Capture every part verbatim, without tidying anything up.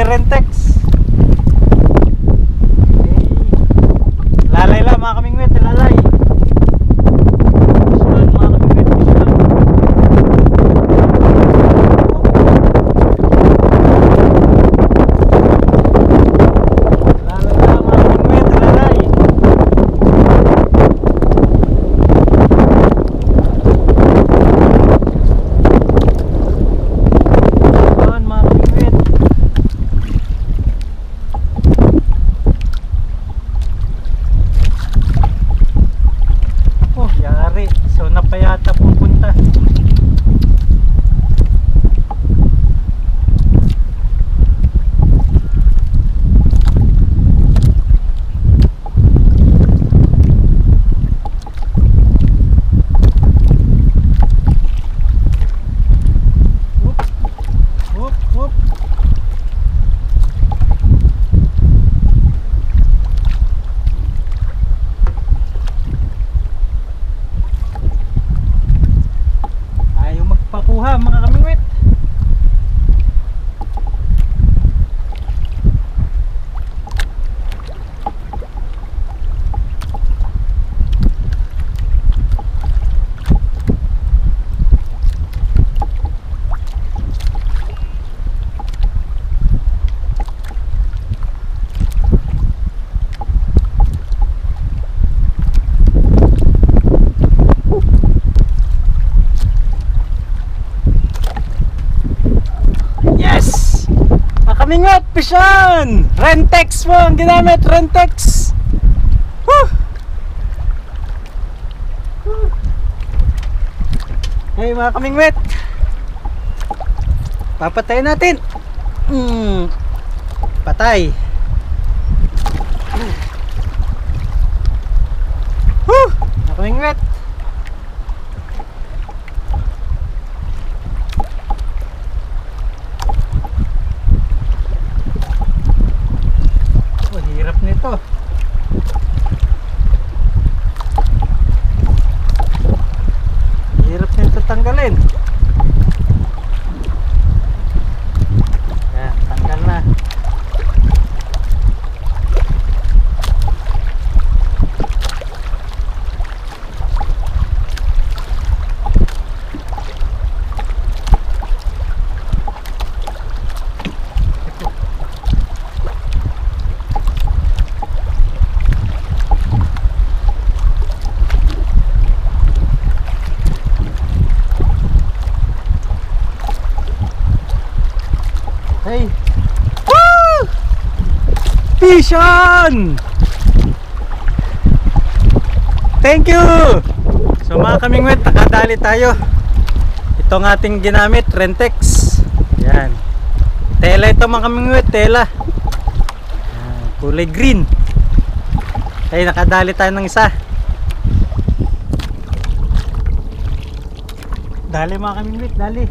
Rentex. Okay. Lalay lang mga kamingwit, lalay. Visual mga kamingwit, visual. Lalay lang mga kamingwit, lalay. So na pa yata pupunta. Whoop, whoop, whoop. Pakuha mga kamingwit. Kamingwit, pisyon! Rentex po ang ginamit, Rentex! Woo! Woo! Hey mga kamingwit, papatayin natin. Hmm. Patay. Woo! Mga kamingwit, hirap nito. Hirap nito tanggalin. Yan, tanggal na. Hey. Woo! Vision! Thank you! So mga kamingwit, nakadali tayo. Itong ating ginamit, Rentex. Yan. Tela ito mga kamingwit, tela. Yan, kulay green. Hey, nakadali tayo ng isa. Dali mga kamingwit, dali.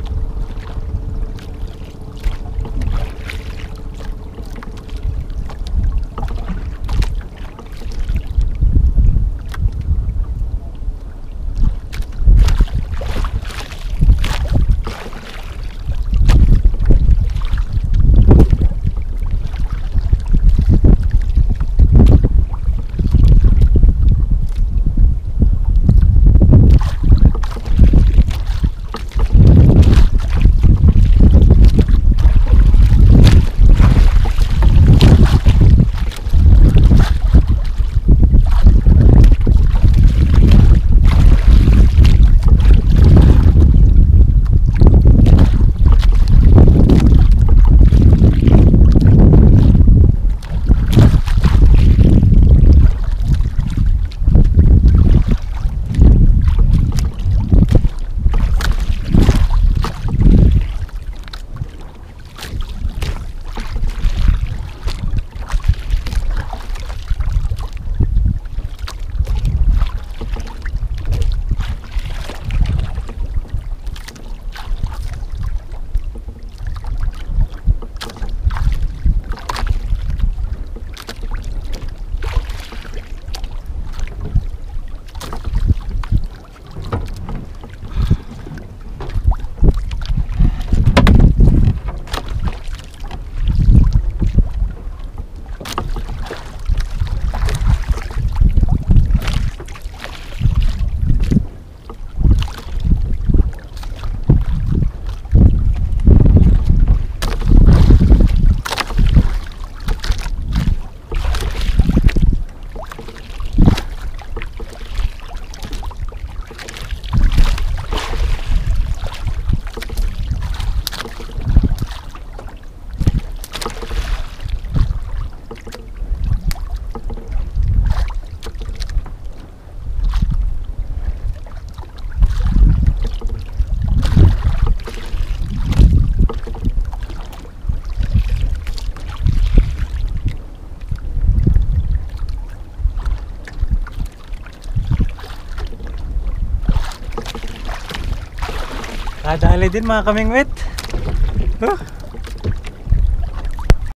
Nakadali din mga kamingwit. Huh.